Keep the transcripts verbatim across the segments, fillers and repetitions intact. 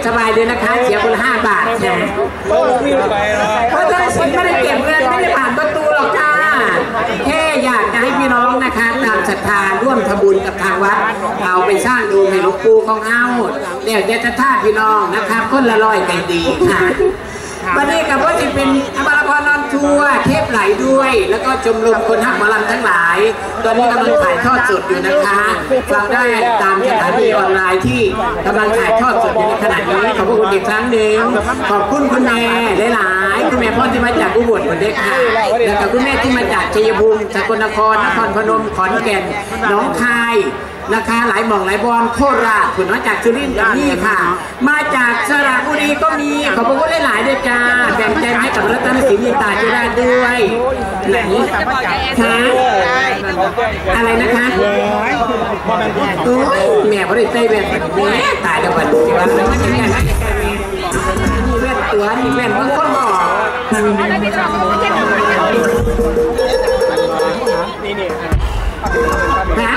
สบายเลยนะคะเสียคนละห้าบาทนะเพราะฉะนั้นสินไม่ได้เก็บเงินไม่ได้ผ่านประตูหรอกค่ะแค่อยากจะให้พี่น้องนะคะตามศรัทธาร่วมทำบุญกับทางวัดเอาไปสร้างดูให้หลวงปู่ของเฮาเดี๋ยวจะท่าพี่น้องนะคะคนละร้อยกันดีค่ะวันนี้กับว่าจะเป็นอมรพรนอนทัวร์เทปไหลด้วยแล้วก็ชมรมคนหักหมอลำทั้งหลายตอนนี้กำลังถ่ายทอดสดอยู่นะคะฟังได้ตามสถานีออนไลน์ที่กำลังถ่ายทอดสดอยู่ในขณะนี้ขอบคุณอีกครั้งหนึ่งขอบคุณคุณแม่หลายๆคุณแม่พ่อที่มาจากอุบลคนเด็กค่ะแล้วก็คุณแม่ที่มาจากชัยภูมิสกลนครนครพนมขอนแก่นหนองคายนะคะหลายหม่องหลายบอลโคราชคุณมาจากสุรินทร์ก็มีค่ะมาจากสระบุรีก็มีขอบคุณหลายๆด้วยจ้าแบ่งใจให้กับรัตนศิลป์ยินตาจะได้ด้วยไหนคะอะไรนะคะโอ้ยแม่บริเตยแบบแม่ตายแล้ววันนี้วันนี้มันจะแม่มีแว่นตัวมีแว่นบางคนบอกนะ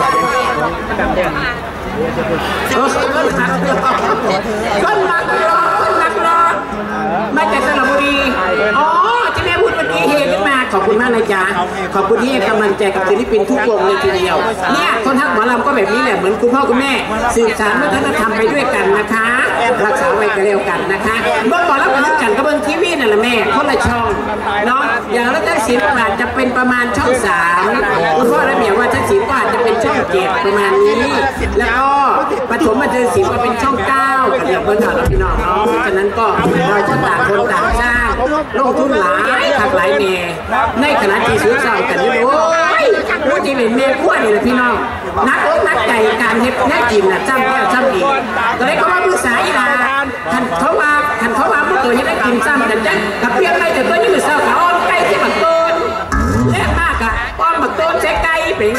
เออคนหนักคนหนักคนหนักรอมาจากสระบุรีอ๋อที่แม่พูดเมื่อกี้เฮขึ้นมาขอบคุณมากนะจ๊ะขอบคุณที่ให้กำลังใจกับศิลปินทุกวงเลยทีเดียวเนี่ยคนทักหมอลำก็แบบนี้แหละเหมือนคุณพ่อคุณแม่สื่อสารวัฒนธรรมไปด้วยกันนะคะรักษาไว้กันเร็วกันนะคะเมื่อก่อนเราไปกันก็เบิ้งทีวีนั่นแหละแม่คนละช่องเนาะอย่างรัตนศิลป์อาจจะเป็นประมาณช่องสามคุณพ่อระเบียบว่าทักษิณก็อาจจะเป็นช่องเจ็ดประมาณนี้แล้วก็ปฐมบันเทิงศิลป์ก็เป็นช่องเก้ากับเดี๋ยวเบิ้งข่าวพี่น้องเนาะฉะนั้นก็เราก็ต่างคนต่างสร้างลงทุนหลายหักหลายเมย์ในขณะที่ซื้อเช่ากันอยู่โอ้ยรู้จริงเลยเมย์ขั้วนี่แหละพี่น้องนักนักใจการเฮ็ดแน่กินน่ะจ้ำแก้วจ้ำอีกก็เลยเขาว่าผู้สายอีลาท่านเขาว่าท่านเขาว่าผู้ตัวนี้ได้กินจ้ำกันจังกับเพียงไรแต่ตัวนี้มันเศร้ากับอ้อมไก่ที่บักโตนแรงมากอะอ้อมบักโตนใช้ไก่เป็น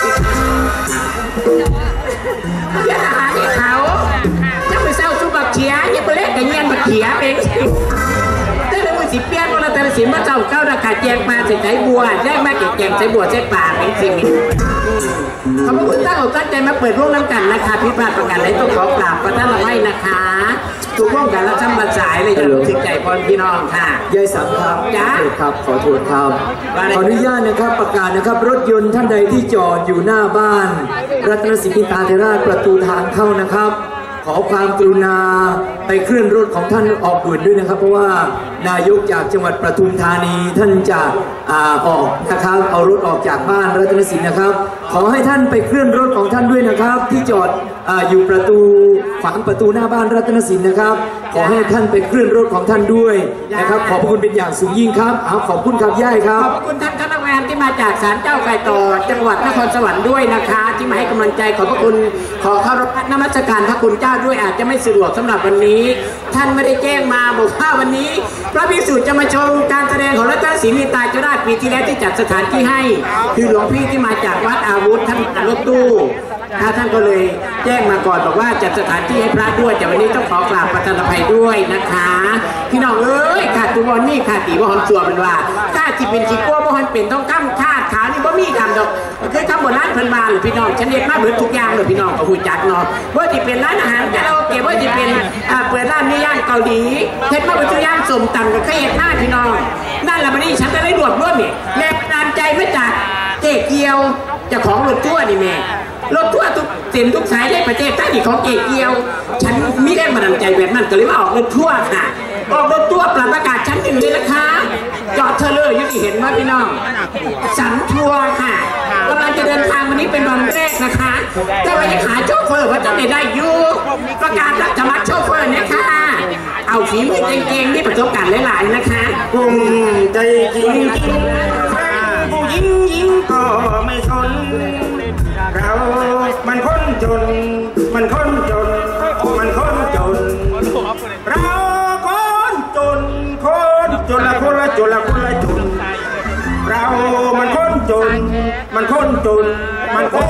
เพื่ออาหารให้เขาจะไปเศร้าสู้บักเขียยังไปเล่นกับเงียนบักเขียเป็นสิเปียนวันละแต่ละสิมาเจ้าเก้าราคาแจงมาใส่ใจบัวแจงมาเก็บแกงใส่บัวใส่ป่าเป็นสิ่งนี้ขอบคุณตั้งอกตั้งใจมาเปิดร่วมน้ำกันนะคะพิพาทประกันและต้องขอกราบพระท่านละไว้นะคะถูกร่วมกันแล้วจำบัดสายเลยจะรู้สึกใจพรพี่น้องค่ะยายสังครับจ้าครับขอโทษครับขออนุญาตนะครับประกาศนะครับรถยนต์ท่านใดที่จอดอยู่หน้าบ้านรัตนศิลป์ยินตาเทราชประตูทางเข้านะครับขอความกรุณาไปเคลื่อนรถของท่านออกด่วนด้วยนะครับเพราะว่านายกจากจังหวัดปทุมธานีท่านจะอ่าออกนะครับเอารถออกจากบ้านรัตนศิลป์นะครับขอให้ท่านไปเคลื่อนรถของท่านด้วยนะครับที่จอดอ่าอยู่ประตูขวางประตูหน้าบ้านรัตนศิลป์นะครับขอให้ท่านไปเคลื่อนรถของท่านด้วยนะครับขอบพระคุณเป็นอย่างสูงยิ่งครับเอาขอบคุณครับย่ายครับขอบคุณท่านคณะกรรมการที่มาจากศาลเจ้าไก่ต่อจังหวัดนครสวรรค์ด้วยนะคะที่มาให้กำลังใจขอบพระคุณขอเคารพนมัสการพระคุณเจ้าด้วยอาจจะไม่สะดวกสำหรับวันนี้ท่านไม่ได้แจ้งมาบอกว่าวันนี้พระภิกษุจะมาชมการแสดงของรัตนศิลป์ยินตาเทราชปีที่แล้วที่จัดสถานที่ให้คือหลวงพี่ที่มาจากวัดอาวุธท่านรถตู้ท่านก็เลยแจ้งมาก่อนบอกว่าจัดสถานที่ให้พระด้วยแต่วันนี้ต้องขอกราบประทานอภัยด้วยนะคะพี่น้องเอ้ยขาดตุบอลนี่ขาดตีบอลจั่วเป็นว่าถ้าที่เป็นชีกัวบอลเป็นต้องข้ามคาดขานี่บ่มีคำดอกคือคำโบราณเพิ่นมาหรือพี่น้องฉันเรียกมาเหมือนทุกอย่างเลยพี่น้องก็หูจักเนาะว่าที่เป็นร้านอาหารแต่เราเก็บว่าที่เป็นเปิดร้านในย่านเกาหลีเฮ็ดมาเป็นตัวย่างสมตำกับข้าวเห็ดหน้าพี่น้องนั่นแหละวันนี้ฉันจะได้รวบรวมนี่แรงดันใจมาจากเจ๊เกียวเจ้าของรถทัวร์นี่แม่รถทั่วทุกเส้นทุกสายได้ประเทศท่าที่ของเอกเกียวฉันมีแรงบันดาลใจแบบนั้นก็เลยมาออกรถทั่วค่ะออกรถทั่วปรับอากาศชั้นหนึ่งเลยนะคะจอดเธอเลยยังเห็นว่าพี่น้องสันทัวร์ค่ะกำลังจะเดินทางวันนี้เป็นวันแรกนะคะแต่ว่าจะหาโชเฟอร์ว่าจะได้ได้อยู่ประกาศรับสมัครโชเฟอร์นะคะเอาฝีมือเก่งๆนี่ประสบการณ์หลายๆนะคะภูมิใจจริงผู้หญิงหญิงก็ไม่ทนเรามันคนจนมันคนจนมันคนจนเราคนจนคนจนละคนละจนละคนละจนเรามันคนจนมันคนจนมันคน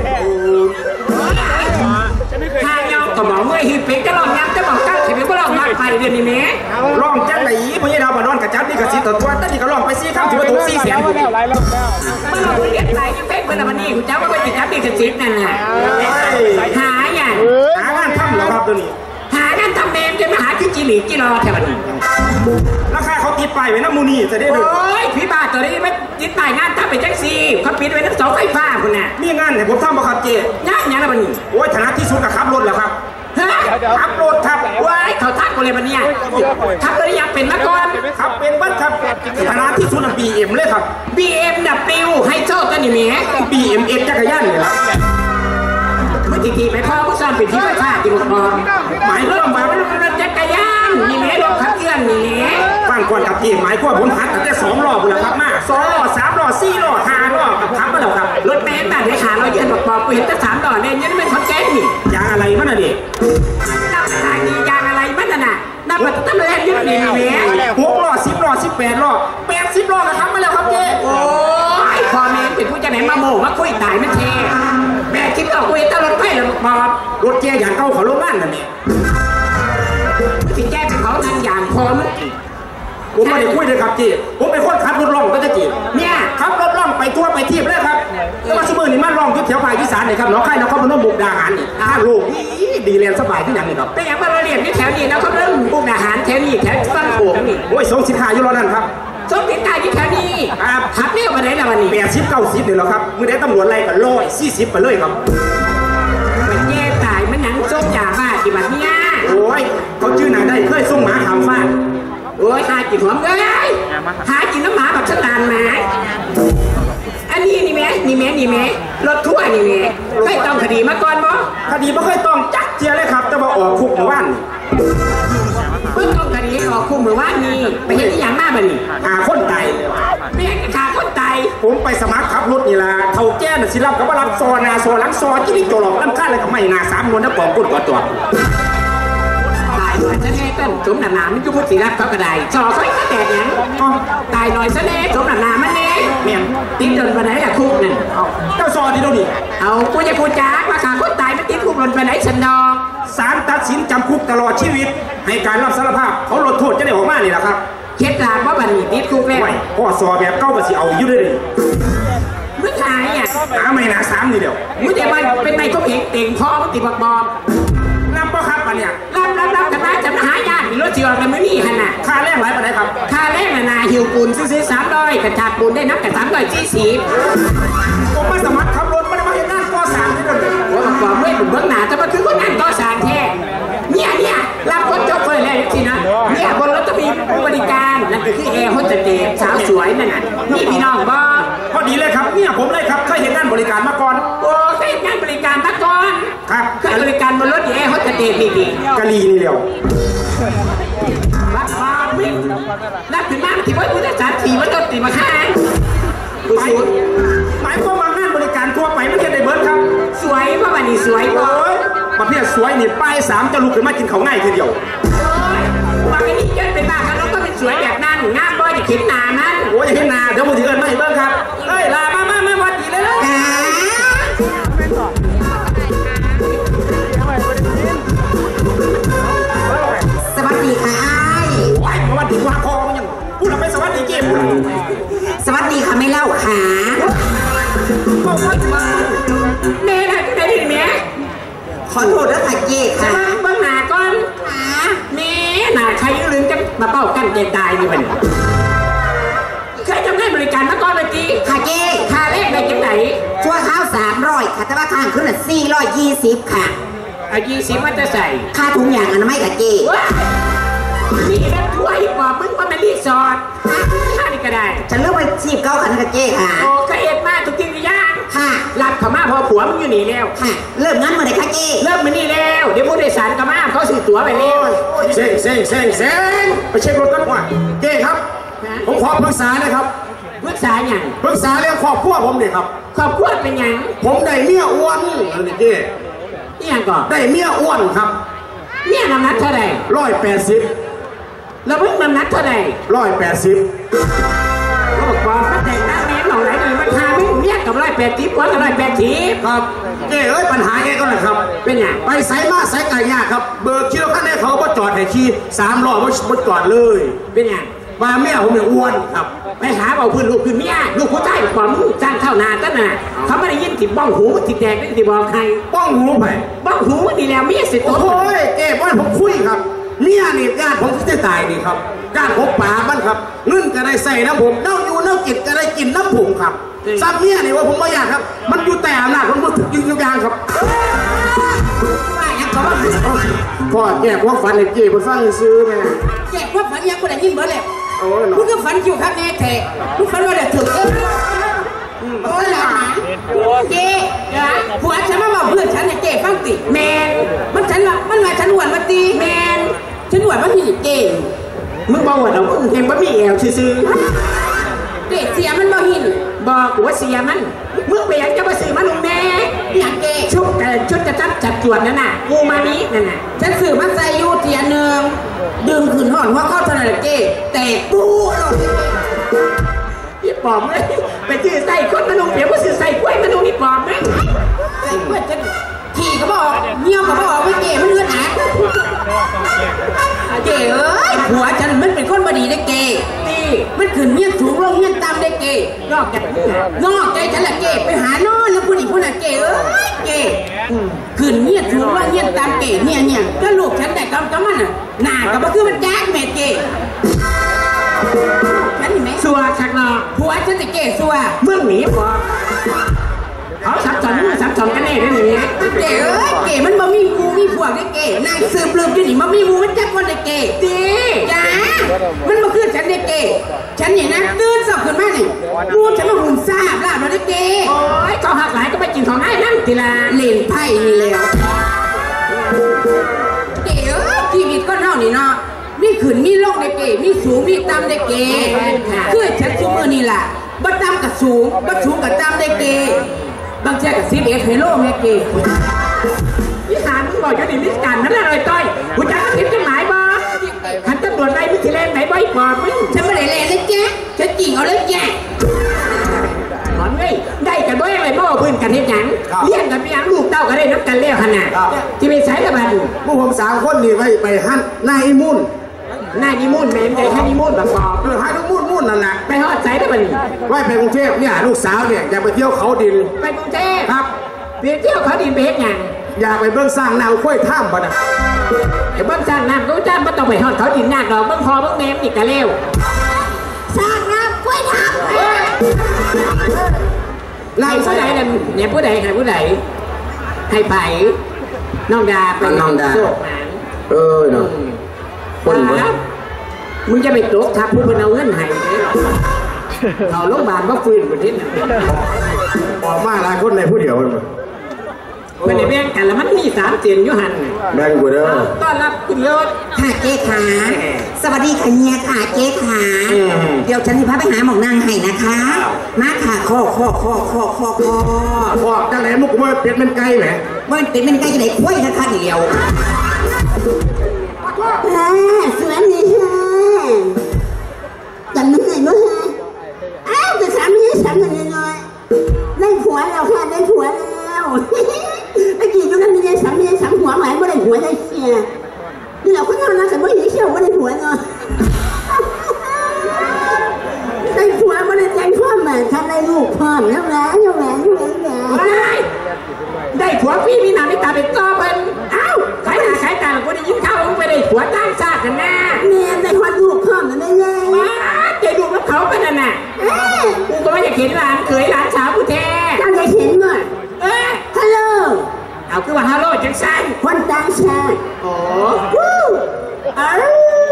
ถ้าเงาก็บอกเมื่อฮิปเป็กจะลองย้ำจะบอกก้าวเข็มก็ลองมาไปเดือนนี้แม่ลองจังไหนพญาดาวมานอนกับจับนี่กับสีตัวตัวตั้งนี่ก็ลองไปซี่ข้ามถือว่าตัวซี่เสียงอยู่เมื่อเราเรียกไรยังเป็นเมื่อวันนี้คุณเจ้าก็ไปติดจับนี่กับสีนั่นแหละหาอย่างหางานทำเหรอครับตัวนี้หางานทำเมมใช่ไหมหลีกี่รอแถวนี้ราคาเขาติดป้ายไว้น้ำมูนี่จะได้ดูโอ้ยพี่บ้าตัวนี้ไม่ติดป้ายงานถ้าไปแจ็คซีเขาปิดไว้น้ำเสาไฟฟ้าคุณน่ะมีงานไหนผมทำบ่ครับเจ๊งานยังไงบ้างนี่โอ้ยถนัดที่สุดกับขับรถแหละครับฮะขับรถครับว้ายเขาทักกูเลยวันนี้ขับรถยังเป็นมาก่อนขับเป็นบ้านครับถนัดที่สุดบีเอ็มเลยครับบี เอ็ม ดับเบิลยู ให้โชคกันนี่แม่บี เอ็ม เอส จักรยานเลยครับเมื่อกี้ไปพ่อผู้สอนเป็นที่ประชาติบุกบอหมายความว่ามันเป็นจักรยานนี่แม่รถขับเคลื่อนนี่แม่ฟังก่อนกับเกมหมายความผมหัดตั้งแต่สองรอบเลยครับมาสองรอบสามรอบสี่รอบห้ารอบกับขับมาแล้วครับรถแม่บ้านในขาเราเยืนบอกบอกกูเห็นแต่สามดอกเนี่ยยันเป็นคอนแกนนี่ยางอะไรมันน่ะดินับทางนี้ยางอะไรมันน่ะนับมาตั้งแต่แรกยืนนี่แม่หกรอบสิบรอบสิบแปดรอบแปดสิบรอบนะครับมาแล้วครับเจ๊โอ้ยพอแม่เป็นผู้จะไหนมาโม่มาคุยตายไม่เท่แม่คิดเอาคุยตลอดไปเลยบอกรถเจ๊อย่างเก่าเขาลงบ้านกันเนี่ยที่แก้เป็นเขาทางอย่างพอมั้งผมไม่ได้คุยเลยครับจีผมเป็นคนขับรถล่องก็จะจีเนี่ยขับรถล่องไปทั่วไปเทียบเลยครับแล้วมาสมือนี่มันล่องที่แถวภาคอีสานเลยครับน้องไข่น้องเขาเป็นน้องบุกดาหารนี่ข้างโลกดีเรียนสบายที่อย่างนี้ครับแต่อย่างมาเราเรียนที่แถวนี้แล้วเขาเริ่มบุกดาหารแถวนี้แถวตั้งโขงนี่โอ้ยสองสินค้าอยู่รอนั่นครับสองสินค้าอยู่แถวนี้ครับขับเรียกมาไหนล่ะวันนี้แปดสิบเก้าสิบเลยหรอครับมือได้ตำรวจไล่กันร้อยสี่สิบไปเลยครับมันแย่ตายมันหนังส้มยาบ้ากี่บาทเนี่ยโอ้ยเขาชื่อหนังได้เคยส่งหมาขามฟ้าโอ้ยหากินหอมเลยหากินน้ำหมาแบบฉลาดหมาอันนี้นี่แม่นี่แม่นี่แม่รถทั่วนี่แม่เคยต้องคดีมาก่อนบ่คดีไม่เคยต้องจักเจียเลยครับจะมาออกคุกหมู่บ้านเพิ่งต้องคดีออกคุกหมู่บ้านนี่ไปเห็นที่อย่างมากบ่นี่หาคนตายแม่ขาคนตายผมไปสมัครขับรถนี่ล่ะเขาแก้น่ะสิรับกับว่ารับซอนาซอหลังซอที่นี่โจรหลอกลำค่าอะไรกับไม่นาสามนวลนักกองกุดกอตัวตายหน่อยซะแน่ต้นสมหนาหนามันจุบุตรีรับเขากระไดจอค่อยแตกยังตายหน่อยซะแน่สมหนาหนามันแน่เมียติดจนไปไหนล่ะคุกนั่นเจ้าซอที่โน่นนี่เอากูจะพูดจ้าว่าขาคนตายมันติดคุกจนไปไหนฉันดอกศาลตัดสินจำคุกตลอดชีวิตให้การรับสารภาพเขาลดโทษจะได้ออกมานี่แหละครับเคล็ดลับว่าบันนี้ติดคุกแล้วพ่อซอแบบเก้าก็สิเอาอยู่เลยมึงหายอ่ะหาไม่นาสามนี่เดียวมึงจะมาเป็นในก็เองเต่งพ่อมึงติดบอกบอกรับป่ะครับปันเนี่ยรับรับรับกันนะจะมาหายากรถเชียวกันไม่มีขนาดค่าแรกหลายปันไหนครับค่าแรกน่ะนาหิวปูนซื้อสามร้อยกระชากปูนได้นับกับสามร้อยสี่สิบผมมาสมัครขับรถไม่ได้มาเห็นงานก่อสร้างที่นั่นเลยว่าบอกเมื่อผมเบื้องหน้าจะมาคือคนงานก่อสร้างแท้เนี่ยเนี่ยรับคนจบเลยแล้วสินะเนี่ยบนรถจะมีผู้บริการนั่นก็คือแอร์โฮสเตสสาวสวยนั่นน่ะนี่พี่น้องบ่พอดีเลยครับเนี่ยผมเลยครับเคยเห็นงานบริการมาก่อนโอ้เคยเห็นงานบริการมาก่อนครับเคยบริการบนรถแอร์โฮสเตสนี่ดิกะลีนี่เดียวรับมาวิ่งรับถึงบ้านที่ว่าผู้โดยสารขี่มันรถตีมาข้างหมายหมายความว่างานบริการทั่วไปไม่ใช่ในเบิร์ดครับสวยเพราะวันนี้สวยโอ้ยประเภทสวยนี่ป้ายสามจะลุกขึ้นมากินเขาง่ายทีเดียววันนี้เกิดเป็นบ้ากันแล้วก็เป็นสวยแบบนั้นงามบ่อยจะเข็นนามันโอ้ยอย่าเข็นนาเดี๋ยวมึงจะเกินไม่เบิร์ดครับเฮ้ยลามามามาวัดดีเลยสวัสดีค่ะไอ้สวัสดีว่าคอมันยังพูดอะไรสวัสดีเกมสวัสดีค่ะไม่เล่าค่ะเน่นะได้ยินไหมขอโทษนะค่ะเจ๊ค่ะเบื้องหน้าก่อนเน่หน้าใครลืมจะมาเป้ากันเด็ดตายนี่มันเคยทำได้บริการมาก่อนเลยจีค่ะเจ๊ค่าเลขได้จังไหนชั่วข้าวสามร้อยค่ะแต่ว่าข้างขึ้นละสี่ร้อยยี่สิบค่ะเอายี่สิบมันจะใส่ค่าถุงยางอนามัยค่ะเจ๊นี่นะถ้วยบอกมึงว่ามันรีสอร์ทค่านี่ก็ได้ฉันเลือกไปชีพเก้าขันกับเจ๊ค่ะโอ้ก็เอ็ดมากทุกทีก็ยากค่ะรับขม่าพอผัวมึงอยู่นี่แล้วค่ะเริ่มงั้นเมื่อไหร่คะเจ๊เริ่มมานี่แล้วเดี๋ยวผู้โดยสารขม่าเขาซื้อตั๋วไปแล้วเซ็งเซ็งเซ็งเซ็งไปเช็ครถกันก่อนเจ๊ครับผมขอปรึกษานะครับปรึกษาอย่างปรึกษาเรื่องครอบครัวผมเนี่ยครับครอบครัวเป็นอย่างผมได้เมียอ้วนนี่เจ๊นี่อย่างก่อนได้เมียอ้วนครับเมียน้ำหนักเท่าไหร่ร้อยแปดสิบแล้วเพิ่งน้ำหนักเท่าไหร่ร้อยแปดสิบโอ้บอกมาแต่งหน้าเมียหน่อยไหนเลยมันหาไม่เมียกับร้อยแปดสิบวันกับร้อยแปดสิบครับเจ๊เอ้ยปัญหาแกก็เลยครับเป็นอย่างไปใส่มาใส่ไก่ยากครับเบิกคิโลขั้นนี้เขาก็จอดให้ขี่สามล้อไม่จอดเลยเป็นอย่างมาเมียผมเนี่ยอ้วนครับไปหาเอาพื้นลูกพื้นเมียลูกผู้ชายความจ้างเท่านาตั้งน่ะเขาไม่ได้ยินติดบ้องหูติดแดงติดบอกใครบ้องหูไปบ้องหูนี่แล้วเมียสิโต้โอ้ยเจ๊บ้านผมคุยครับเนี่ยนี่ญาติผมที่จะตายนี่ครับญาติผมป่ามันครับเงินก็ได้ใส่น้ำผมเน่าอยู่เน่ากินก็ได้กินน้ำผมครับซับเนี่ยนี่ว่าผมไม่อยากครับมันอยู่แต่อำนาจผมก็ถึงยิงยุกยางครับพ่อแก่พวกฝันเลยเก๋ผมฟังซื้อแม่แก่พวกฝันยังคนไหนยินเบอร์เลยโอ้ยคุณก็ฝันอยู่ครับแน่แท้คุณฝันว่าเดี๋ยวถึงเออโอ้ยหลานเก๋ผัวฉันมาบอกเพื่อนฉันเนี่ยเก๋ฟังติแมนมันฉันว่ามันว่าฉันหวนมาตีแมนฉันหวนมาที่เก๋มึงบอกว่าเราเห็นว่ามีแอลซื้อเก๋เสียมันบอกหินบอกว่าเสียมันมึงไปยังจะมาซื้อมันลงแม่อย่างเก๋ชุดแต่ชุดจะจับจับจวดนั่นน่ะกูมานี้นั่นน่ะฉันซื้อมาใส่ยูเทียนหนึ่งดึงขืนห่อนว่าเข้าเท่าไหร่เก๋แต่ปูพี่ปอบเลยไปซื้อใส่คนมาลงเดี๋ยวว่าซื้อใส่กล้วยมาลงนี่ปอบไหมใส่กล้วยฉันขี่ก็บอกเงี้ยวก็บอกไม่เก๋มันเลือดหนาเก๋เอ้ยผัวฉันมันเป็นคนบดีได้เก๋ตีมันขืนเงี้ยสูงลงเงี้ยต่ำได้เก๋นอกจากนอกใจฉันละเก๋ไปหานอนแล้วผู้หญิงผู้น่ะเก๋เอ้ยเก๋ขืนเงี้ยสูงลงเงี้ยต่ำเก๋เนี่ยเนี่ยก็ลูกฉันแต่กำกำมันน่ะหนาก็มาคือมันแจ๊กแม่เก๋ฉันเห็นไหมสัวชักนอผัวฉันจะเก๋สัวเมื่อหนีปอบเขาสับสนสับสนกันแน่ด้วยนี่เก๋เอ้ยเก๋มันบ่มีมูมีพวกได้เก๋นายสืบลืมอยู่นี่มันมีมูมันจับคนได้เก๋ดีจ้ามันมาขึ้นฉันได้เก๋ฉันเนี่ยนะตื่นสอบขึ้นมาเนี่ยมูฉันมาหุ่นซาบลาบแล้วได้เก๋โอ้ยเขาหักหลายก็ไปกินของไอ้นั่นทีละเล่นไพ่นี่แล้วเก๋เอ้ยชีวิตก็เท่านี้เนาะมีขืนมีโลกได้เก๋มีสูงมีต่ำได้เก๋คือฉันสูงเมื่อนี่แหละบัดต่ำกับสูงบัดสูงกับต่ำได้เก๋บางแจ๊กกับซีเอสเฮโร่แม่เก๋วิหารมึงบอกอยู่ในลิสต์การนั่นเลยต้อยกูจะคิดจะหมายบ้าขันตำรวจไรมึงสิเล่นไหนบ่อยกว่ามึงฉันไม่ได้เล่นเลยแจ๊ฉันจริงเอาเลยแจ๊หอนเว้ยได้กันด้วยอะไรบ่เพื่อนกันให้ยังเลี้ยงกันไม่ยังลูกเต้าก็ได้นับกันเลี้ยงขนาดที่ไปใช้กับมันพวกผมสามคนนี่ไปไปฮันนายมุ่นนายนิมุ่นแม่ใจให้นิมุ่นแบบสอบเออให้ทุกมุ่นมุ่นนั่นแหละไปฮอดใจได้ปะนี่ว่าไปกรุงเทพเนี่ยลูกสาวเนี่ยอยากไปเที่ยวเขาดินไปกรุงเทพครับไปเที่ยวเขาดินไปเฮ็ดยังอยากไปเบิ่งสร้างนาวค่อยท่ามปะนะไอ้เบิ่งสร้างน้ำก็จ้าไม่ต้องไปฮอดเขาดินยากหรอกเบิ่งพอเบิ่งแม่นี่กะเร็วสร้างน้ำค่อยท่ามไล่ผู้ใดนั่นเนี่ยผู้ใดใครผู้ใดให้ไปน้องดาเป็นน้องดาเออเนาะคนเหรอมึงจะไปโต๊ะทับผู้เป็นเอาเงินให้เอาโรงพยาบาลก็ฟื้นหมดที่ออกมาหลายคนในผู้เดียวมันเป็นในแบงกันแล้วมันมีสามเตียนยุหันแบงกูเด้อต้อนรับคุณยศค่ะเจ๊ขาสวัสดีค่ะเฮียค่ะเจ๊ขาเดี๋ยวฉันจะพาไปหาหมองนางให้นะคะมาค่ะข้อข้อข้อข้อข้อข้อข้อจังไหนมุกว่าเป็ดเป็นไก่ไหมว่าเป็ดเป็นไก่จะไหนคุ้ยนะคะเดียวสวยนี่ฮะจันไม่ไหนมั้งฮะอ้าวแต่สามีฉันมันน้อยได้ผัวแล้วค่ะได้ผัวแล้วไอ้กี่ตรงนั้นมีได้สามีสามหัวหมายไม่ได้ผัวได้เชียนี่เราคนเท่านั้นแต่ไม่ได้เชี่ยวไม่ได้ผัวเนาะได้ผัวไม่ได้ใจพ่อแม่ฉันได้ลูกพ่อแล้วแหวนแล้วแหวนแล้วแหวนได้ผัวพี่มีนาไม่ตาเป็นต่อเป็นอ้าวขายหน้าขายตาคนได้ยินข่าวลงไปได้ผัวตั้งชาติกันแน่เนี่ยได้ความลูกพ่อมันได้ยังว้าใจดูกับเขาเป็นน่ะน่ะกูก็ไม่อยากเห็นหลานเขยหลานสาวกูแท้ตั้งใจเห็นมั้ยเอ๊ะฮัลโหลเอาคือว่าฮัลโหลจังสันคนตั้งชาติโอ้วู้อ้าว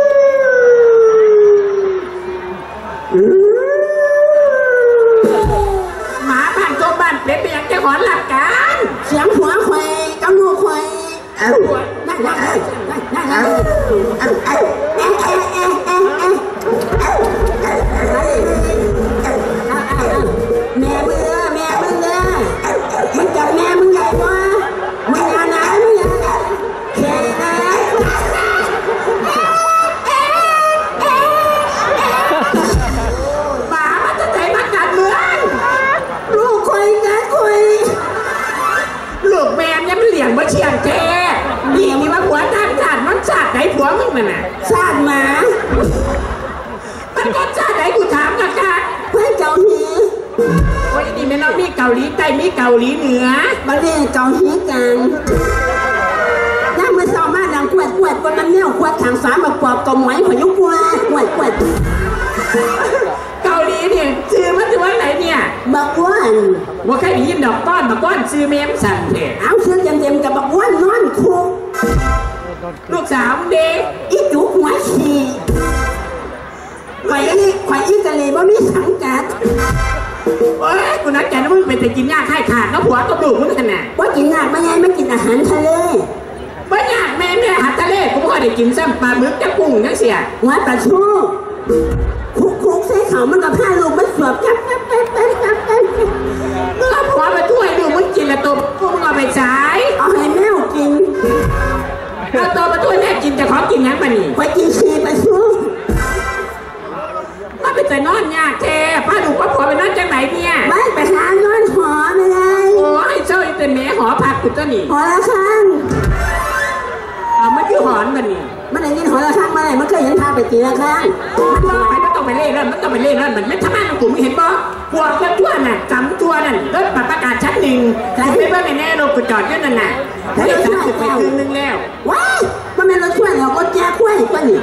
หมาบ้านตัวบ้านเป็ดไปยังจะขอหลักกันเสียงหัวควายกำลังควายเอ้านั่งนั่งนั่งนั่งเอ้าเอ้าเอ้าเอ้าเอ้าเอ้าเอ้าแม่มึงแม่มึงเลยมึงจับแม่มึงใหญ่กว่ามึงงานไหนมึงยังแค่ไหนหมามันจะใจมันกัดเหมือนลูกควายกันควายลูกแม่เนี่ยมันเหลี่ยงมาเชียงแท้เหลี่ยงนี่ว่าผัวตั้งชาติมันชาติไหนผัวมึงมันน่ะชาติหมามันก็ชาติไหนกูถามกันกันเพื่อนเกาหลีโอ้ยนี่ไม่น้องมีเกาหลีใต้มีเกาหลีเหนือประเทศเกาหลีกันนั่งมาซ้อมมาดังขวดขวดคนมันเนี่ยขววัดทางสามมาปอบกบหมอยขยุกว่าหวดหวดเกาหลีเนี่ยซื้อมาจากวันไหนเนี่ยบักว่านว่าใครได้ยินดอกก้อนบักก้อนซื้อเมมสั่นเถอะเอาซื้อเต็มๆกับบักว่านนอนคุกลูกสาวเด็กอีจุกหัวฉี่ไข่อีไข่อีกะเลยว่ามีสังกัดโอ้ยกูนัดแกนะมึงเป็นแต่กินยาไข่ขาดแล้วผัวก็ดูมึงขนาดว่ากินยากไม่ไงไม่กินอาหารทะเลไม่ยากแม่แม่อาหารทะเลกูไม่ได้กินซ้ำปลาหมึกจะกุ้งนั่นเสียหัวปลาชูคุกคุกใส่เขามันกับผ้าลูกมันสวบจับจับจับจับจับจับเมื่อผัวมาช่วยดูมึงกินละตัวกูมึงเอาไปใช้เอาให้แม่กินเอาตัวมาช่วยแม่กินจะขอกินยังปะนี่ไปกินชีปลาชูก็ไปแต่นอนยากแท้ป้าดูว่าผัวไปนอนจังไหนเนี่ยไม่ไปหานอนหอไม่ได้โอ้ยเจ้าอีเป็นแม่หอพักกูเจ้าหนิหอละครั้งเอาไม่คือหอนมันนี่มันได้ยินหอละครั้งมาไหนมันเคยเห็นพาไปตีละครั้งมันต้องไปมันต้องไปเล่นมันต้องไปเล่นมันไม่ทำงานของกูไม่เห็นป่ะผัวเพื่อนทั่วน่ะจำตัวนั่นรถประกาศชั้นหนึ่งแต่ไม่เบิ่งแน่ๆรถกูจอดอยู่นั่นน่ะแล้วจะถึงไปคืนนึงแล้วว้ายมันเป็นรถช่วยเราก็แจ้คุ้ยก็หนี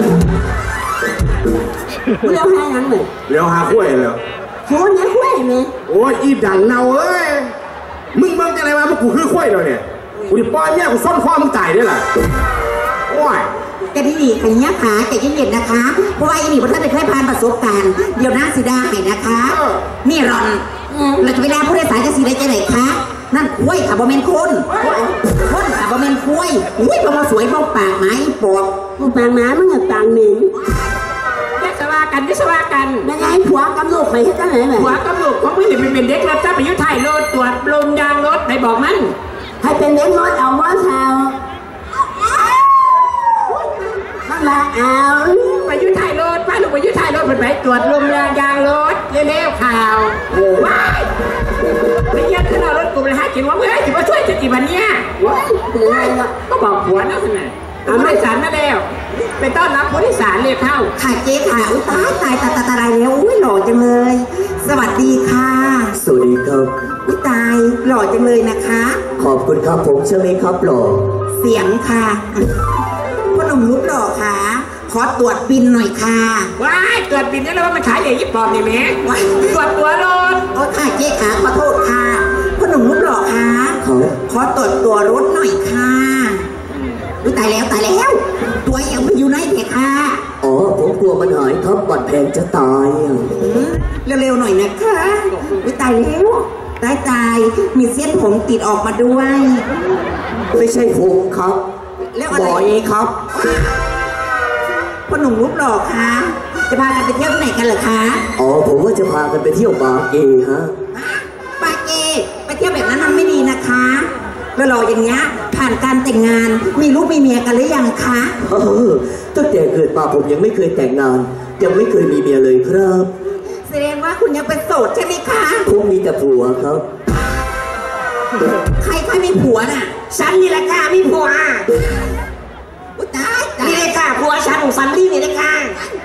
เลี้ยวหายังเลยเลี้ยวหาคุ้ยแล้วโค้งเนี่ยคุ้ยไหมโอ้ยอีดังเนาเอ้ยมึงมึงจะอะไรวะมึงกูคือคุ้ยเราเนี่ยกูจะป้อนเนี่ยกูซ่อนข้อมึงตายด้วยล่ะโอ้ยแต่ที่นี่ขันยักขาแต่เย็นๆนะคะเพราะว่าอีนี่พระท่านได้เคยผ่านประสบการณ์เดี๋ยวนั่งสีดาให้นะคะนี่รอนเราจะเวลาผู้โดยสารจะสีได้ใจไหนคะนั่นคุ้ยขับบอมเมนคนคนขับบอมเมนคุ้ยอุ้ยพอมาสวยพอปากไม้ปอกปากหมามันกับปากหนึ่งวิศวะกันวิศวะกันยังไงผัวกับลูกไปที่ไหนเลยผัวกับลูกของมึงเป็นเป็นเด็กรับจ้างไปยุทธไทยรถตรวจลมยางรถไหนบอกมันให้เป็นเด็กรถเอาว่าเท้านั่นละเอาไปยุทธไทยรถป้าลูกไปยุทธไทยรถเป็นไปตรวจลมยางยางรถเร็วๆข่าวว้ายไปเยี่ยมขึ้นรถกูไปหากินว่าเฮ้ยถือว่าช่วยจะกี่วันเนี้ยว้ายก็บอกผัวนะขนาดเอาไม่สารมาแล้วไปต้อนรับผู้โดยสารเรียกเข้าค่ะเจ๊ค่ะอุ้ยตายตายตาตาตาอะไรแล้วอุ้ยหล่อจังเลยสวัสดีค่ะสวัสดีครับอุ้ยตายหล่อจังเลยนะคะขอบคุณครับผมเชื่อไหมครับหล่อเสียงค่ะพ่อหนุ่มรูปหล่อค่ะขอตรวจบินหน่อยค่ะว้ายตรวจบินนี่แล้วว่ามันขายใหญ่ยิบปอบนี่แม่ตรวจตัวรถโอ้ค่ะเจ๊ค่ะขอโทษค่ะพ่อหนุ่มรูปหล่อค่ะขอตรวจตัวรถหน่อยค่ะอุ้ยตายแล้วตายแล้วตัวยังไม่อยู่ไหนเด็กค่ะอ๋อผมกลัวมันหายครับบัตรแพงจะตายเร็วๆหน่อยนะคะอุ้ยตายแล้วตายตายมีเส้นผมติดออกมาด้วยไม่ใช่ผมครับแล้วอะไรครับพ่อหนุ่มรูปหล่อค่ะจะพากันไปเที่ยวที่ไหนกันเหรอคะอ๋อผมว่าจะพากันไปเที่ยวบาเกฮะบาเกไปเที่ยวแบบนั้นมันไม่ดีนะคะแล้วรออย่างเงี้ยผ่านการแต่งงานมีลูกมีเมียกันหรือยังคะเออตั้งแต่เกิดมาผมยังไม่เคยแต่งงานยังไม่เคยมีเมียเลยครับแสดงว่าคุณยังเป็นโสดใช่ไหมคะผมมีแต่ผัวครับใครใครมีผัวน่ะฉันนี่แหละค่ะมีผัวอุ้ยตายนี่เลยค่ะผัวฉันของซันลี่นี่เลยค่ะ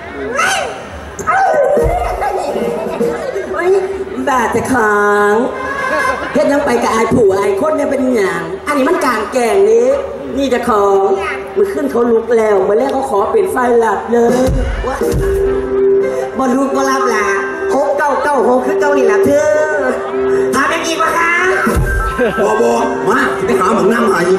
บาดแต่ขังเฮ็ดยังไปกับไอ้ผัวไอ้คนเนี่ยเป็นหยังอันนี้มันกลางแก่งนี้นี่จะของมันขึ้นเขาลุกแล้วมาแรกเขาขอเป็นไฟหลับเลยว่าบอลลูนก็รับละโคกเก้าเก้าโคกคือเก้านี่แหละเธอทำยังไงวะคะบอบอมาไปหาหมึงน้ำหาย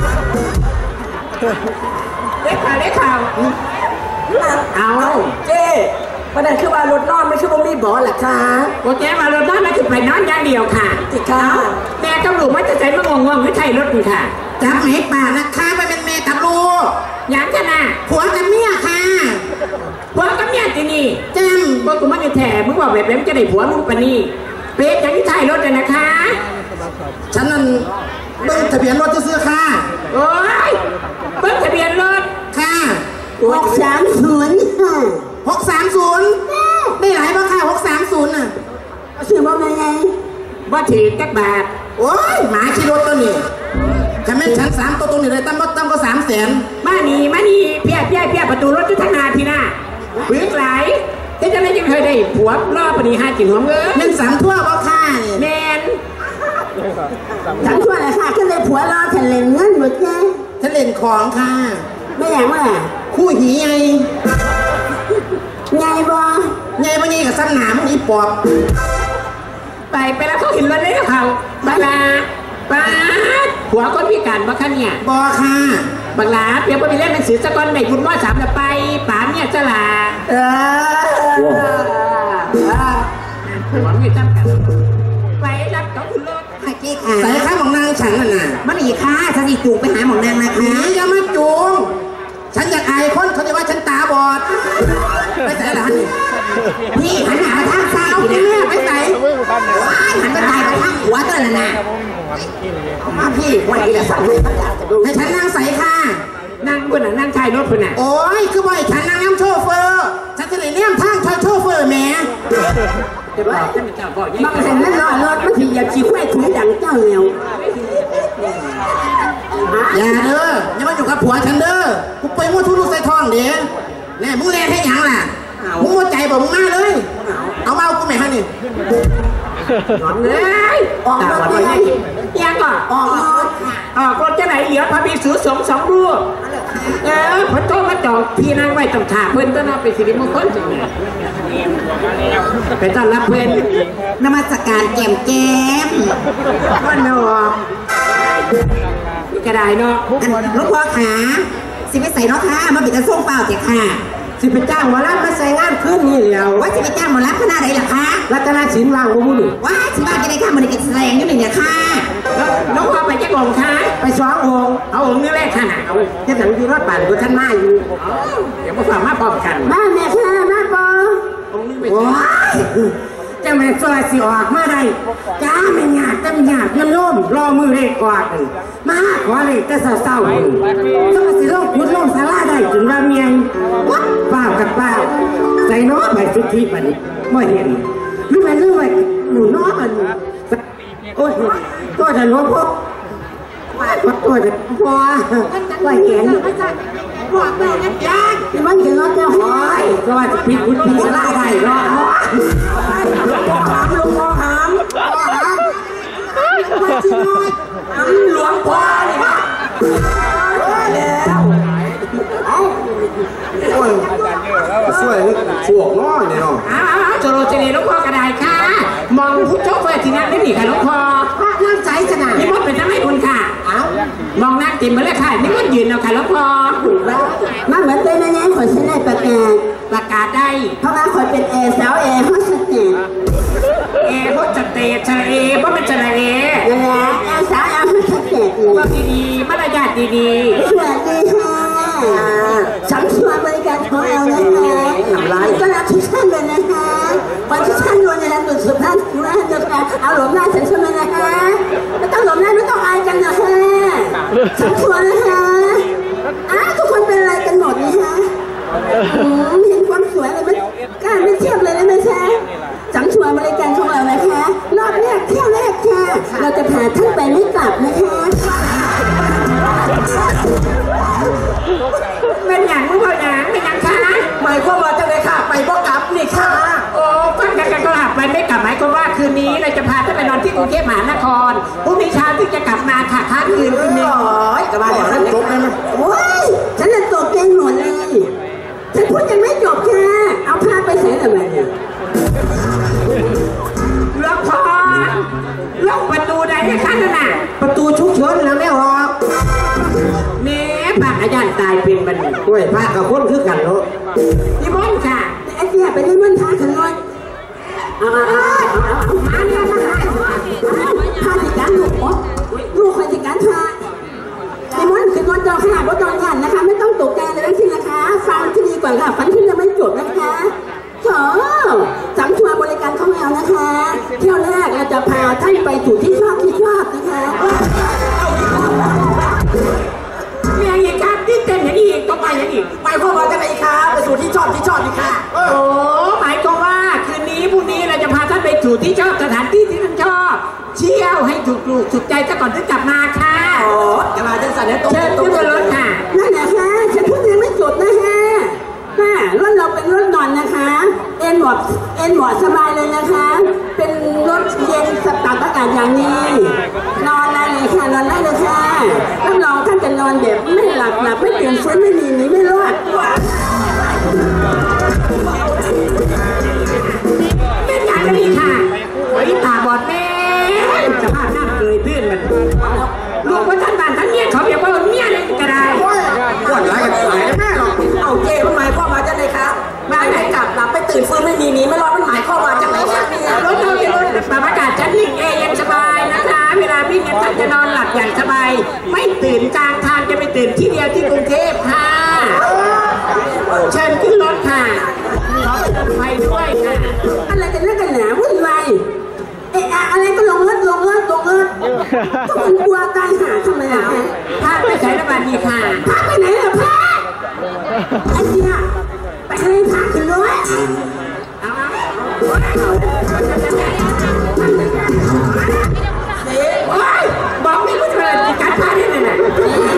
เล็กข่าวเล็กข่าวเอาเจ๊ประเด็นคือว่ารถนอนไม่ใช่ว่ามีบอหรอคะโอเคมารถนอนไม่คือไปนอนอย่างเดียวค่ะจิค่ะแม่กับลูกไม่จะใจมางงงไม่ใช่รถคุณค่ะจับไหนป่านะคะไปเป็นแม่กับลูกยังกันนะผัวกับเมียค่ะผัวกับเมียที่นี่จังว่ากูไม่ได้แถมึงบอกแบบนี้จะได้ผัวมึงปะนี่เป๊ะอย่างที่ไทยรถเลยนะคะฉันนั่นเบิ้งทะเบียนรถจะซื้อค่ะโอ้ยเบิ้งทะเบียนรถค่ะหกสามศูนย์หกสามศูนย์ได้หลายป่ะค่ะหกสามศูนย์น่ะซื้อมาไงว่าถือแก๊บบาทโอ้ยหมาชีรถตัวนี้ถ้าแม่ฉันสามตัวตัวนี้เลยตั้มก็ตั้มก็สามแสนมานี่มานี่เพี้ยเพี้ยเพี้ยประตูรถจุดทั้งนาทีน่ะวิ่งไหลแต่จะไม่ยังเคยได้ผัวรอบปนีห้าจิ๋วหัวเงินหนึ่งสามทั่วป่ะค่ะแมนสามทั่วเลยค่ะก็เลยผัวรอฉันเล่นเงินหมดไงฉันเล่นของค่ะไม่อย่างว่าคคู่หีไงไงบ่ไงมาไงกับสั้นหนามอีปอบไปไปแล้วเขาเห็นรถเลยเขาบักลาป้าหัวคนพิการบ่คะเนี่ยบอค่ะบักลาเดี๋ยวไปเล่นหนังสือสะก้อนในบุญว่าสามแล้วไปป๋าเนี่ยจะลาเออหัวไม่จำกันไปรับเขาขึ้นรถค่ะเจ๊ค่ะใส่ข้าวของนางฉันน่ะนะมันอีกค่ะฉันอีจูงไปหาหมอนางนะคะอย่ามาจูงฉันอยากอายคนเขาจะว่าฉันตาบอดไปใส่ละฮันนี่พี่หันหน้ามาทางซ้ายเอาสิแม่นะไปใส่ว้ายหันไปตายไปทางหัวตัวน่ะนะมาพี่วันนี้แหละสั่งให้ฉันอยากจะดูให้ฉันนั่งใส่ค่ะนั่งบนน่ะนั่งท้ายรถบนน่ะโอ้ยคือบ่อยฉันนั่งน้ำโชเฟอร์ฉันจะได้เลี้ยงทางชอยโชเฟอร์แม่เดี๋ยวว่าท่านเจ้าบอกยังบางเห็นนั่นรอรถมันถีอยากขี้ควายถุยดังเจ้าแล้วอย่าเด้ออย่ามาอยู่กับผัวฉันเด้อกูไปมั่วทุลูกใส่ทองเด้แน่มึงเล่นให้หยังล่ะมึงมั่วใจบอกมึงมาเลยเอาเมากูไม่ให้นี่หอมเลยออกรถไปยังก่อนออกรถออกรถจะไหนเหลียวพระภิกษุสงฆ์สองรูปเออพระโตมาจองพี่นั่งไว้ต้องถาเพื่อนก็น่าเป็นสิริมงคลจังเลยไปต้อนรับเพื่อนนมัสการแก้มแก้มว่านอกกระไดเนาะอันหลวงพ่อขาสิไปใส่เนาะค่ะมาปิดกระส่งเปล่าเจ้ะค่ะสิไปจ้างหมอลำมาใส่งานขึ้นนี่แล้วว่าสิไปจ้างหมอลำคณะใดล่ะคะรัตนศิลป์วางบุญว่าสิบ้าจะได้ค่ะมันได้กินแสดงอยู่นี่เนี่ยค่ะแล้วน้องพ่อไปจะกองท้ายไปสององค์เอาองค์นี้แรกขนาดเอาจะหนังอยู่รถปั่นกับท่านมาอยู่เดี๋ยวมาฝากมาพร้อมกันบ้านแม่ค่ะบ้านปอองค์นี้ไปโอ้ยจะแม่ซอยสิออกมาได้จ้าไม่หยาดจะหยาดน้ำนุ่มรอมือเด็กกอดมาขอเลยแต่เศร้าๆต้องมาสิโลกพุทธโลกสาราได้ถึงว่าเมียงวัดเปล่ากับเปล่าใส่น้อไปสุทธิปันไม่เห็นรู้ไหมรู้ไหมหนูน้อมันโอ้ยตัวจะล้มพวกตัวจะพอไหวแขนบอกเราเนี่ยจ้าที่มันจะรถจะหอยก็ว่าจะพิษพุทธพิษลาได้เนาะหลวงพ่อหามหลวงพ่อหามหลวงพ่อเนี่ยแล้วโอ้ยช่วยสวกน้อยเนี่ยเนาะอ้าวโจโรเจเนลูกพ่อกระไดค่ะ มองผู้โชคเฟอร์ที่นั่นได้หนีค่ะลูกพ่อพระนั่งใจขนาดนี่มดเป็นทำให้คุณค่ะเอ้ามองนั่งติ่มมาเลยค่ะนี่มดยืนเอาค่ะลูกพ่อมาเหมือนเป็นแม่ขอฉันได้ประกาศประกาศได้เพราะว่าขอเป็นแอร์สาวแอร์โฮสเตสเอพดสเตจชะเอเพราะมันชะเอนั่นแหละแอร์สาวแอร์โฮสเตสก็ดีๆมารยาทดีสวัสดีค่ะสัมชวนบริการของเรานะคะก็รับทุกท่านเลยนะคะวันที่ท่านรวยในร้านดุสุภาพสุราษฎร์นะคะเอาหลวมหน้าฉันชวนนะคะไม่ต้องหลวมหน้าไม่ต้องอายกันนะคะสัมชวนนะคะอ้าวทุกคนเป็นอะไรกันหมดนะคะเห็นความสวยเลยมันกล้าไม่เทียบเลยนะไม่ใช่สัมชวนบริการของเรานะคะรอบแรกเที่ยวแรกค่ะเราจะพาท่านไปไม่กลับนะคะๆเป็นอย่างมึงพ่ออย่างเป็นอย่างค่ะหมายความว่าจะได้ค่ะไปบ่กลับนี่ค่ะโอ้ฟังกันกันก็หลับไปไม่กลับหมายความว่าคืนนี้เราจะพาท่านไปนอนที่กรุงเทพมหานครพรุ่งนี้เช้าที่จะกลับมาค่ะค้างคืนคืนนึงโอ้ยกระบาดอย่างนั้นจบเลยมั้ยโอ้ยฉันจะจบเองหมดเลยฉันพูดยังไม่จบแค่เอาพาไปเสียทำไมเนี่ยล็อกคอล็อกประตูใดให้ขั้นน่ะประตูชุกเฉินแล้วแม่ออกแม่ปากอาจารย์ตายเป็นบันด้วยพระกับคนคือกันเนาะนี่บ้องค่ะไอ้เสียไปเล่นมันพาฉันเลยเอาเอาเอาเอามาเนี่ยมาหาพาจิการลูกอ๋อลูกใครจิการพาไอ้มันคือวันจอขนาดว่าจอยันนะคะ ไม่ต้องตกใจเลยสินะคะฟังที่ดีกว่าค่ะฟังที่ยังไม่จบนะคะเถอะสัมชวนบริการของเรานะคะเที่ยวแรกเราจะพาท่านไปสู่ที่ชอบที่ชอบนะคะเมียอีกครับที่เต้นอย่างนี้ก็ไปอย่างนี้หมายความว่าจะไหนคะไปสู่ที่ชอบที่ชอบนี่ค่ะโอ้หมายความว่าคืนนี้พรุ่งนี้เราจะพาท่านไปสู่ที่ชอบสถานที่ที่ท่านชอบเที่ยวให้ถูกลูกถูกใจซะก่อนถึงกลับมาค่ะโอ้กระบาดจังสันเนี่ยเชิญขึ้นบนรถค่ะนั่นแหละค่ะฉันพูดยังไม่จบนะฮะแม่รถเราเป็นรถนอนนะคะ เอ็นหมอบเอ็ย็นเหมาะสบายเลยนะคะ เป็นรถเย็นสตับอากาศอย่างนี้นอนได้เลยค่ะนอนได้เลยค่ะรับรองท่านจะนอนแบบไม่หลับหลับไม่ตื่นฟื้นไม่หนีหนีไม่รอดเป็นอย่างนี้ค่ะไอ้ตาบอดแม่สภาพหน้าเกยพื้นมันลูกว่าท่านบ้านท่านเนี่ยเขาเรียกว่าเมียเลยก็ได้ปวดร้ายกันตายแม่หรอกเอาเจ้มันหมายความมาจากไหนคะมาไหนกลับหลับไปตื่นฟื้นไม่มีหนีไม่รอดมันหมายความมาจากไหนคะเนี่ยรถเราเป็นรถปรับอากาศชั้นหนึ่งเอเย็นสบายนะคะเวลาวิ่งเนี่ยท่านจะนอนหลับอย่างสบายไม่ตื่นกลางทางจะไปตื่นที่เดียวที่กรุงเทพค่ะเชิญขึ้นรถค่ะขอเชิญไปด้วยค่ะอะไรกันเรื่องกันหนาวุ่นวายเอ๊ะอะไรก็ลงรถลงรถลงรถก็มันกลัวตายหาทำไมอ่ะพาไปใช้ระบาดดีค่ะพาไปไหนล่ะพาไอ้เนี่ยไปให้พาขึ้นรถเอาโอ๊ยบอกไม่รู้จะอะไรการพาได้เลยนะ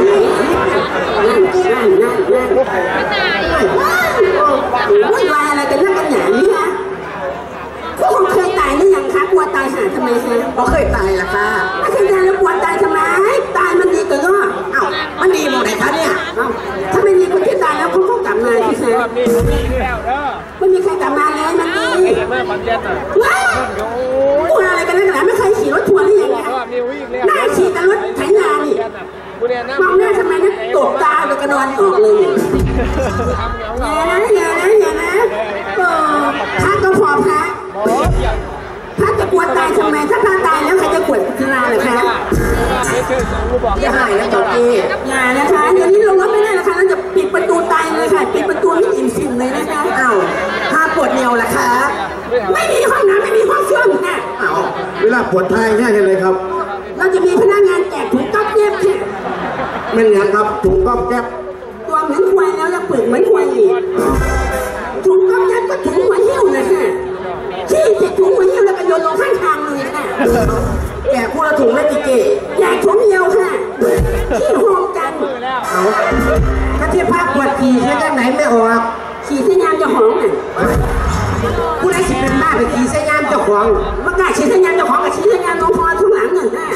วุ่นวายอะไรกันเรื่องกันหนานี่ฮะพวกคุณเคยตายหรือยังคะกลัวตายหาทำไมคะเราเคยตายล่ะค่ะไม่เคยตายแล้วกลัวตายทำไมตายมันดีกว่าก็เอ้ามันดีหมดเลยคะเนี่ยถ้าไม่มีคนที่ตายแล้วเขาก็กลับมาที่แท้ไม่มีใครกลับมาเลยมันดีว้าวกลัวอะไรกันนักหนาไม่เคยขี่รถทัวร์หรือยังไงน่าขี่แต่รถไถนานี่มองหน้าทำไมนะตกตาแล้วก็นอนออกเลยอย่านะอย่านะอย่านะพระก็พอพระพระจะกลัวตายทำไมถ้าพระตายแล้วใครจะกลัวพิจารณาเลยคะอย่าหายนะจ๊อกกี้อย่านะคะเดี๋ยวนี้ลงรถไม่ได้นะคะเราจะปิดประตูตายเลยค่ะปิดประตูให้อิ่มสิ่งเลยนะคะอ้าวถ้าปวดเนียวล่ะคะไม่มีห้องน้ำไม่มีห้องส้วมค่ะอ้าวเวลาปวดท้ายแค่กันเลยครับเราจะมีพนักงานแจกถุงก๊อบแก๊บค่ะไม่เหมือนครับถุงก๊อบแก๊บตัวเหมือนควายแล้วจะเปิดเหมือนควายอีกถุงก๊อบแก๊บก็ถุงหัวหิ้วนะค่ะขี้เสร็จถุงหัวหิ้วแล้วก็โยนลงข้างทางเลยค่ะแจกคู่ละถุงไม่กี่เก๋แจกถุงเดียวค่ะขี้โฮมกันเอาถ้าที่ภาคปวดขี่ใช้ยังไหนไม่ออกขี่เส้นยามจะหองอ่ะผู้ใดสิเป็นบ้าไปขี่เส้นยามเจ้าของมากล้าขี่เส้นยามเจ้าของกับขี่เส้นยามน้องพอทุกหลังเงินค่ะ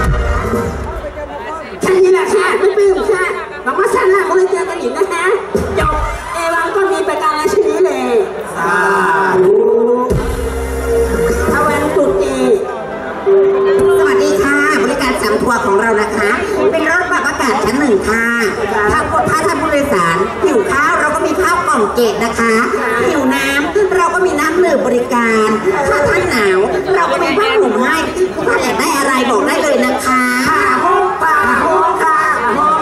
แค่นี้แหละค่ะไม่ปลื้มค่ะหวังว่าชาติหน้าคงได้เจอกันอีกนะคะจบเอวังก็มีประการละชนิดเลยสาธุเอาแหวนตุดจีสวัสดีค่ะบริการสามทัวร์ของเรานะคะเป็นรถปรับอากาศชั้นหนึ่งค่ะถ้าถ้าท่านผู้โดยสารหิวข้าวเราก็มีข้าวกล่องเกตนะคะหิวน้ำเราก็มีน้ำดื่มบริการถ้าท่านหนาวเราก็มีผ้าห่มให้ถ้าอยากได้อะไรบอกได้เลยนะคะโฮมป่าโฮมค่ะโฮม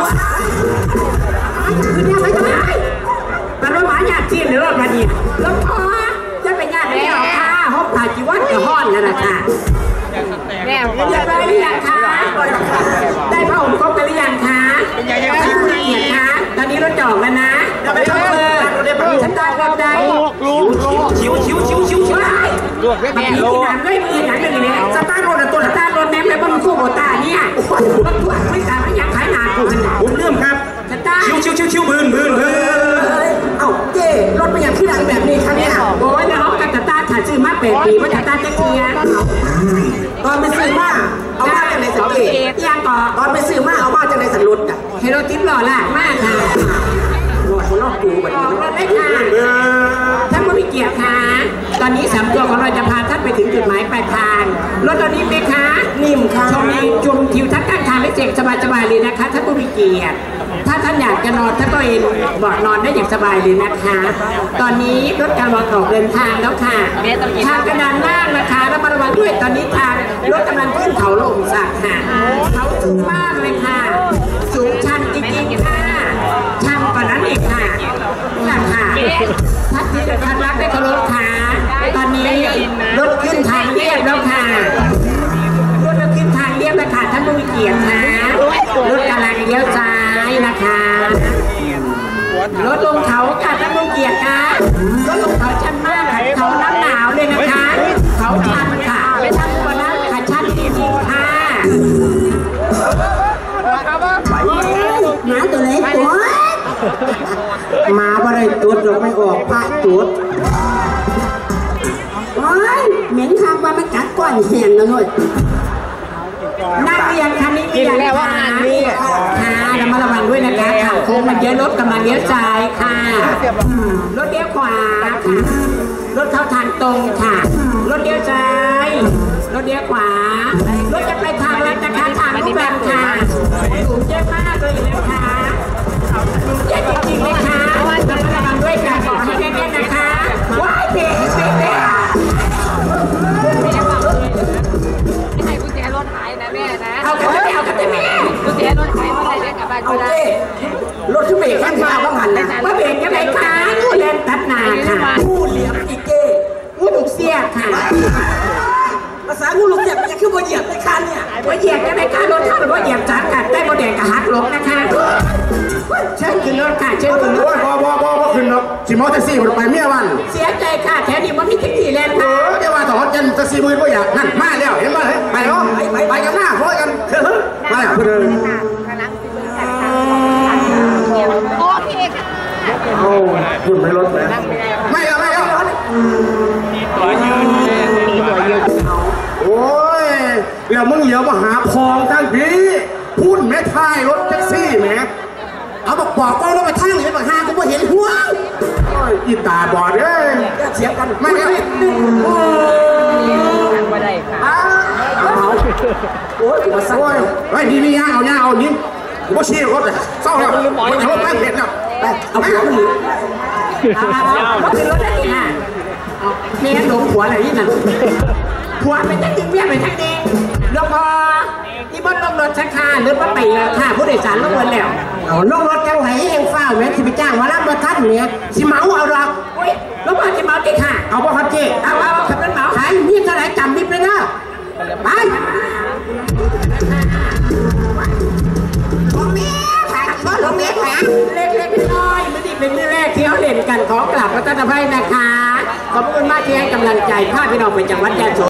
คือเนี่ยไม่ได้แต่รถหมาหยาดจีนหรือรถมาดีรถพ่อจะเป็นญาติไม่หรอกค่ะห้องผ่าจีวัดกับห้อนนั่นแหละค่ะแม่เรียบร้อยหรือยังคะได้ผ้าห่มครบกันหรือยังคะท่านผู้ละเอียดคะตอนนี้รถจอดแล้วนะไม่ต้องเปิดฉันได้ก็ได้ชิวชิวชิวชิวชิวลวกแม่ลวกที่ไหนไม่มีหนังเลยเนี่ยสตาร์ทรถตัวสตาร์ทรถแม่ไปบนคู่โบตาเนี่ยรถตัวไม่ตาไม่อยากขายหนากูขนาดผมเริ่มครับสตาร์ชิวชิวชิวชิวบืนบืนบืนเอ้าเจ้รถไม่อยากที่ดังแบบนี้ครับเนี่ยโอ้ยในห้องกันสตาร์ถ่ายซื้อมาแปดปีว่าสตาร์จะเกียร์ตอนไปซื้อมาเอามาจากไหนสังเกตยังก่อตอนไปซื้อมาเอามาจากไหนสันรุดอ่ะเฮโรทิปหล่อละมากค่ะหล่อคนนอกดูแบบนี้รถไม่ค่ะท่านผู้มีเกียรติค่ะตอนนี้สามตัวของเราจะพาท่านไปถึงจุดหมายปลายทางรถตอนนี้ไหมคะนิ่มค่ะชมชมทิวทัศน์ข้างทางและเจ็กสบายๆเลยนะคะท่านผู้มีเกียรติถ้าท่านอยากจะนอนท่านก็เอนเบาะนอนได้อย่างสบายเลยนะคะตอนนี้รถกำลังออกเดินทางแล้วค่ะทางกระดานล่างนะคะระมัดระวังด้วยตอนนี้ทางรถกำลังขึ้นเขาลงสักค่ะเขาสูงมากเลยค่ะสูงชันจริงๆค่ะชันกว่านั้นอีกค่ะนี่ค่ะท่านที่ท่านรักได้เคารพค่ะตอนนี้รถขึ้นทางเรียบแล้วค่ะรถขึ้นทางเรียบแล้วค่ะท่านผู้มีเกียรติค่ะรถกำลังเลี้ยวซ้ายนะคะรถลงเขาค่ะท่านผู้เกียรติค่ะรถลงเขาชันมากค่ะเขาน้ำหนาวเลยนะคะเขาชันค่ะไม่ชันกว่านั้นค่ะชันจริงๆค่ะหมาตัวเล็กตัวหมาอะไรตัวเราไม่ออกพระจุดโอ้ยเหม็นคำว่ามันกัดก้อนแห้งนะเลยนักเรียนคันนี้กินแล้วว่างานนี้ค่ะระมัดระวังด้วยนะคะทางโค้งมันเยอะรถกำลังเลี้ยวซ้ายค่ะรถเลี้ยวขวาค่ะรถเข้าทางตรงค่ะรถเลี้ยวซ้ายรถเลี้ยวขวารถจะไปทางลัดนะคะทางลูกแบมค่ะสูงเยอะมากเลยนะคะเยอะจริงๆเลยค่ะระมัดระวังด้วยค่ะขอให้แน่ๆนะคะว้ายเบรกเบรกเบรกให้กุญแจรถหายนะแม่นะเอากันไม่เอากันไม่แม่กุญแจรถหายเมื่อไรได้กลับบ้านเอาก็ได้เจ้รถที่เบรกข้างทางว่าหันนะว่าเบรกยังไงคะงูเล่นตัดหนาค่ะงูเหลี่ยมอีเก้งูลูกเสียค่ะภาษางูลูกเสียบจะขึ้นบนเหยียบในคันเนี่ยว่าเหยียบยังไงคะรถท่านหรือว่าเหยียบจัดกันได้โมเดลกับฮักลงนะคะเชิญขึ้นรถค่ะเชิญขึ้นรโอ้ถยบอบอบอบอขึ้นหรอกสิมอแท็กซี่มันไปเมียวันเสียใจค่ะแถวนี้มันมีแท็กซี่แลนด์เอค่ะอเดี๋ยวว่าต่อเจนแท็กซี่มือก็อยากนั่นมาแล้วเห็นไหมไปเนาะไปกันหน้าพร้อมกันมาแล้วเพื่อนโอเคค่ะโอ้คุณไม่ลดนะไม่เอาไม่เอาโอ้ยแล้วมึงอย่ามาหาพองทั้งพี่พุ่นแม่ท้ายรถแท็กซี่แม่เอาบอกบอกก็รถไปทางไหนบอกหากูไม่เห็นหัวอีตาบอดเอ้ยเสียกันไม่เอาโอ้ยไม่ได้ค่ะโอ้ยมาสั่งไอ้นี่นี่ย่าเอาย่าเอานี่กูไม่ชี้รถเลยเศร้าแล้วมันจะรถแม่เผ็ดแล้วไปเอาหัวมันหนีเอาเอาขึ้นรถได้ที่ค่ะเมียหลงผัวอะไรนี่นั่นผัวเป็นแท็กซี่เมียเป็นแท็กซี่ลงพอที่บนลงรถชักค่าหรือว่าไปค่าผู้โดยสารลงเงินแล้วเอาลงรถจังไหนเองเฝ้าแม่สิไปจ้างว่ารับรถทันเนี่ยสิเมาเอาหรอกลงมาสิเมาติค่ะเอาบ่ครับเจ๊เอาเอาขับรถเมาขายมีเท่าไหร่จำนิดเลยนะไปลงเมียขายรถลงเมียขายเล็กๆน้อยๆไม่ได้เป็นเรื่องแรกที่เขาเล่นกันขอกลับพระเจ้าอภัยนะคะขอบคุณมากที่ให้กำลังใจพาพี่น้องไปจังหวัดยะโส